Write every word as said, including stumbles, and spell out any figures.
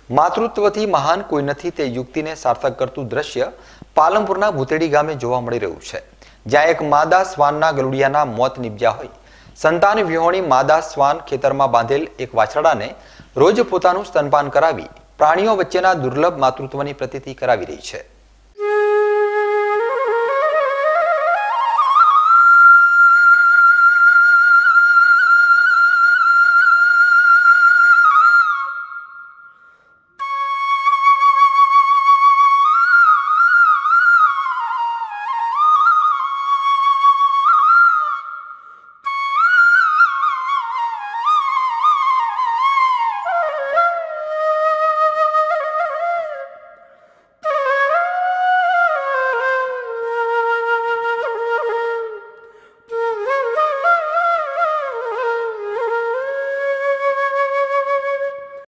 માતૃત્વથી મહાન કોઈ નથી તે યુક્તિને સાર્થક કરતું દ્રશ્ય પાલનપુરના ભૂતેડી ગામે જોવા મળી રહ્યું છે, જ્યાં એક માદા શ્વાનના ગલુડિયાના મોત નીપજ્યા હોય સંતાન વિહોણી માદા શ્વાન ખેતરમાં બાંધેલ એક વાછરડાને રોજ પોતાનું સ્તનપાન કરાવી પ્રાણીઓ વચ્ચેના દુર્લભ માતૃત્વની પ્રતીતિ કરાવી રહી છે।